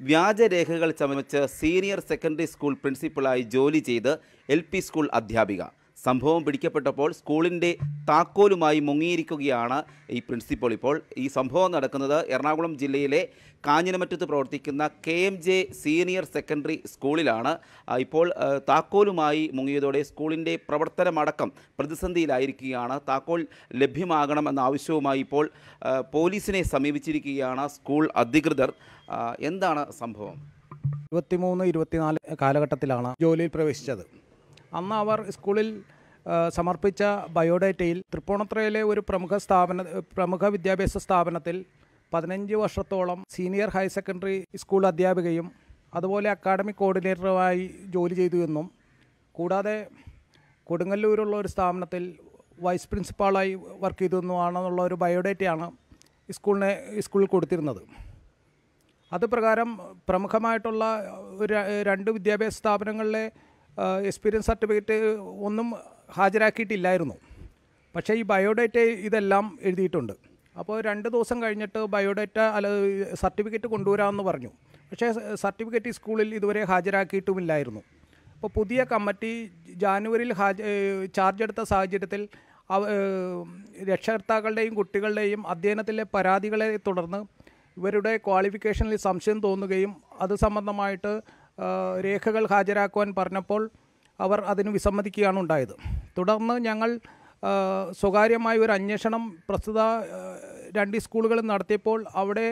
വ്യാജരേഖകൾ ചമച്ച് senior secondary school പ്രിൻസിപ്പളായി ജോലി ചെയ്ത് LP സ്കൂൾ അധ്യാപിക. സംഭവം പിടിക്കപ്പെട്ടപ്പോൾ സ്കൂളിൻ്റെ താക്കോലുമായി മുങ്ങിയിരിക്കുകയാണ് ഈ പ്രിൻസിപ്പൾ. ഇപ്പോൾ ഈ സംഭവം നടക്കുന്നത് എറണാകുളം ജില്ലയിലെ കാഞ്ഞിരമറ്റത്ത് പ്രവർത്തിക്കുന്ന KMJ സീനിയർ സെക്കൻഡറി സ്കൂളിലാണ്. ഇപ്പോൾ താക്കോലുമായി മുങ്ങിയതോടെ സ്കൂളിൻ്റെ പ്രവർത്തനമടക്കം പ്രതിസന്ധിയിലായിരിക്കുകയാണ്. താക്കോൽ ലഭ്യമാകണമെന്ന ആവശ്യവുമായി ഇപ്പോൾ പോലീസിനെ സമീപിച്ചിരിക്കുകയാണ് സ്കൂൾ അധികൃതർ. എന്താണ് സംഭവം? 23-24 കാലഘട്ടത്തിലാണ് ജോലിയിൽ പ്രവേശിച്ചത്. അന്ന് അവർ സ്കൂളിൽ സമർപ്പിച്ച ബയോഡേറ്റയിൽ തൃപ്പൂണിത്തുറയിലെ ഒരു പ്രമുഖ വിദ്യാഭ്യാസ സ്ഥാപനത്തിൽ 15 വർഷത്തോളം സീനിയർ ഹയർ സെക്കൻഡറി സ്കൂൾ അധ്യാപികയും അതുപോലെ അക്കാഡമിക് കോർഡിനേറ്ററുമായി ജോലി ചെയ്തു എന്നും, കൂടാതെ കൊടുങ്ങല്ലൂരുള്ള ഒരു സ്ഥാപനത്തിൽ വൈസ് പ്രിൻസിപ്പാളായി വർക്ക് ചെയ്തെന്നുമാണെന്നുള്ള ഒരു ബയോഡേറ്റയാണ് സ്കൂളിൽ കൊടുത്തിരുന്നത്. അത് പ്രകാരം പ്രമുഖമായിട്ടുള്ള 2 വിദ്യാഭ്യാസ സ്ഥാപനങ്ങളിലെ എക്സ്പീരിയൻസ് സർട്ടിഫിക്കറ്റ് ഒന്നും ഹാജരാക്കിയിട്ടില്ലായിരുന്നു. പക്ഷേ ഈ ബയോഡേറ്റ ഇതെല്ലാം എഴുതിയിട്ടുണ്ട്. അപ്പോൾ 2 ദിവസം കഴിഞ്ഞിട്ട് ബയോഡേറ്റ സർട്ടിഫിക്കറ്റ് കൊണ്ടുവരാമെന്ന് പറഞ്ഞു. പക്ഷേ സർട്ടിഫിക്കറ്റ് സ്കൂളിൽ ഇതുവരെ ഹാജരാക്കിയിട്ടുമില്ലായിരുന്നു. അപ്പോൾ പുതിയ കമ്മിറ്റി ജാനുവരിയിൽ ചാർജ് എടുത്ത സാഹചര്യത്തിൽ രക്ഷകർത്താക്കളുടെയും കുട്ടികളുടെയും അധ്യയനത്തിലെ പരാതികളെ തുടർന്ന് ഇവരുടെ ക്വാളിഫിക്കേഷനിൽ സംശയം തോന്നുകയും അത് സംബന്ധമായിട്ട് രേഖകൾ ഹാജരാക്കുവാൻ പറഞ്ഞപ്പോൾ അവർ അതിന് വിസമ്മതിക്കുകയാണ് ഉണ്ടായത്. തുടർന്ന് ഞങ്ങൾ സ്വകാര്യമായ ഒരു അന്വേഷണം പ്രസ്തുത 2 സ്കൂളുകളും നടത്തിയപ്പോൾ അവിടെ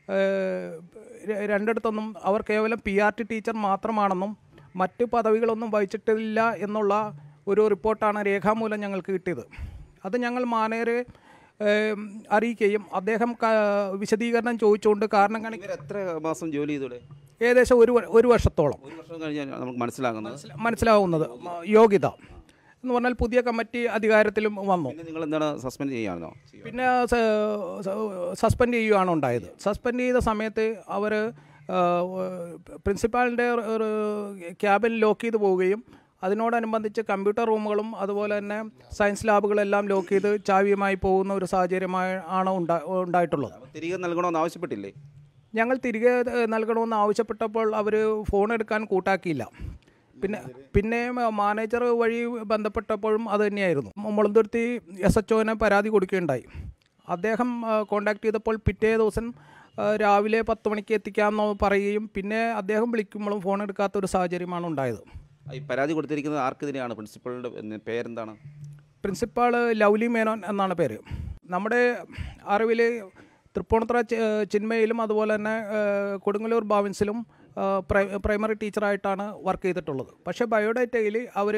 2 അവർ കേവലം PRT ടീച്ചർ മാത്രമാണെന്നും മറ്റ് പദവികളൊന്നും വഹിച്ചിട്ടില്ല എന്നുള്ള ഒരു റിപ്പോർട്ടാണ് രേഖാമൂലം ഞങ്ങൾക്ക് കിട്ടിയത്. അത് ഞങ്ങൾ മാനേജരെ അറിയിക്കുകയും അദ്ദേഹം വിശദീകരണം ചോദിച്ചുകൊണ്ട് കാരണം കാണിക്കും. എത്ര മാസം ജോലി ചെയ്തൂടെ? ഏകദേശം ഒരു വർഷത്തോളം. ഒരു വർഷം കഴിഞ്ഞാൽ നമുക്ക് മനസ്സിലാവുന്നത് യോഗ്യത എന്ന് പറഞ്ഞാൽ പുതിയ കമ്മിറ്റി അധികാരത്തിലും വന്നു. നിങ്ങൾ എന്താണ് സസ്പെൻഡ് ചെയ്യാനോ? പിന്നെ സസ്പെൻഡ് ചെയ്യുകയാണ് ഉണ്ടായത്. സസ്പെൻഡ് ചെയ്ത സമയത്ത് അവർ പ്രിൻസിപ്പാളിൻ്റെ ക്യാബിൻ ലോക്ക് ചെയ്ത് പോവുകയും അതിനോടനുബന്ധിച്ച് കമ്പ്യൂട്ടർ റൂമുകളും അതുപോലെ തന്നെ സയൻസ് ലാബുകളെല്ലാം ലോക്ക് ചെയ്ത് ചാവിയുമായി പോകുന്ന ഒരു സാഹചര്യമാണ് ഉണ്ടായിട്ടുള്ളത്. തിരികെ നൽകണമെന്ന് ആവശ്യപ്പെട്ടില്ലേ? ഞങ്ങൾ തിരികെ നൽകണമെന്ന് ആവശ്യപ്പെട്ടപ്പോൾ അവർ ഫോൺ എടുക്കാൻ കൂട്ടാക്കിയില്ല. പിന്നെ മാനേജർ വഴി ബന്ധപ്പെട്ടപ്പോഴും അത് തന്നെയായിരുന്നു. മുളന്തുരുത്തി SHOനെ പരാതി കൊടുക്കുകയുണ്ടായി. അദ്ദേഹം കോൺടാക്ട് ചെയ്തപ്പോൾ പിറ്റേ ദിവസം രാവിലെ 10 മണിക്ക് എത്തിക്കാമെന്ന് പറയുകയും പിന്നെ അദ്ദേഹം വിളിക്കുമ്പോഴും ഫോൺ എടുക്കാത്തൊരു സാഹചര്യമാണ് ഉണ്ടായത്. ഈ പരാതി കൊടുത്തിരിക്കുന്നത് ആർക്കെതിരെയാണ്? പ്രിൻസിപ്പളുടെ പേരെന്താണ്? പ്രിൻസിപ്പാൾ ലവ്ലി മേനോൻ എന്നാണ് പേര്. നമ്മുടെ അറിവിൽ തൃപ്പൂണിത്തുറ ചിന്മയിലും അതുപോലെ തന്നെ കൊടുങ്ങല്ലൂർ ഭാവിൻസിലും പ്രൈമറി ടീച്ചറായിട്ടാണ് വർക്ക് ചെയ്തിട്ടുള്ളത്. പക്ഷേ ബയോഡേറ്റയിൽ അവർ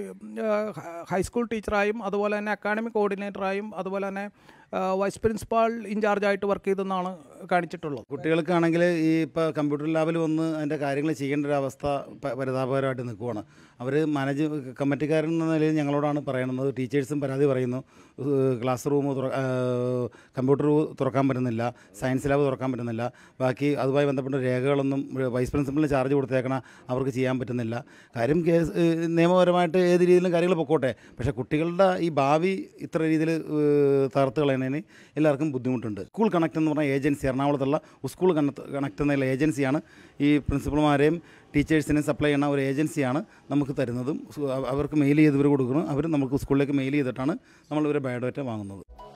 ഹൈസ്കൂൾ ടീച്ചറായും അതുപോലെ തന്നെ അക്കാഡമിക് കോർഡിനേറ്ററായും അതുപോലെ തന്നെ വൈസ് പ്രിൻസിപ്പാൾ ഇൻചാർജായിട്ട് വർക്ക് ചെയ്തെന്നാണ് കാണിച്ചിട്ടുള്ളത്. കുട്ടികൾക്കാണെങ്കിൽ ഈ ഇപ്പോൾ കമ്പ്യൂട്ടർ ലാബിൽ വന്ന് അതിൻ്റെ കാര്യങ്ങൾ ചെയ്യേണ്ട ഒരു അവസ്ഥ പരിതാപകരമായിട്ട് നിൽക്കുവാണ്. അവർ കമ്മിറ്റിക്കാരെന്ന നിലയിൽ ഞങ്ങളോടാണ് പറയുന്നത്. ടീച്ചേഴ്സും പരാതി പറയുന്നു. ക്ലാസ് റൂം കമ്പ്യൂട്ടർ തുറക്കാൻ പറ്റുന്നില്ല, സയൻസ് ലാബ് തുറക്കാൻ പറ്റുന്നില്ല, ബാക്കി അതുമായി ബന്ധപ്പെട്ട രേഖകളൊന്നും വൈസ് പ്രിൻസിപ്പലിന് ചാർജ് കൊടുത്തേക്കണ അവർക്ക് ചെയ്യാൻ പറ്റുന്നില്ല. കാര്യം നിയമപരമായിട്ട് ഏത് രീതിയിലും കാര്യങ്ങൾ പൊക്കോട്ടെ, പക്ഷേ കുട്ടികളുടെ ഈ ഭാവി ഇത്ര രീതിയിൽ തകർത്ത് കളയുന്നതിന് എല്ലാവർക്കും ബുദ്ധിമുട്ടുണ്ട്. സ്കൂൾ കണക്ട് എന്ന് പറഞ്ഞ ഏജൻസി, എറണാകുളത്തുള്ള സ്കൂൾ കണക്ട് എന്നുള്ള ഏജൻസിയാണ് ഈ പ്രിൻസിപ്പൾമാരെയും ടീച്ചേഴ്സിനെ സപ്ലൈ ചെയ്യുന്ന ഒരു ഏജൻസിയാണ് നമുക്ക് തരുന്നതും. അവർക്ക് മെയിൽ ചെയ്ത് ഇവർ കൊടുക്കണം. അവർ നമുക്ക് സ്കൂളിലേക്ക് മെയിൽ ചെയ്തിട്ടാണ് നമ്മൾ ഇവരെ ബയോഡേറ്റ വാങ്ങുന്നത്.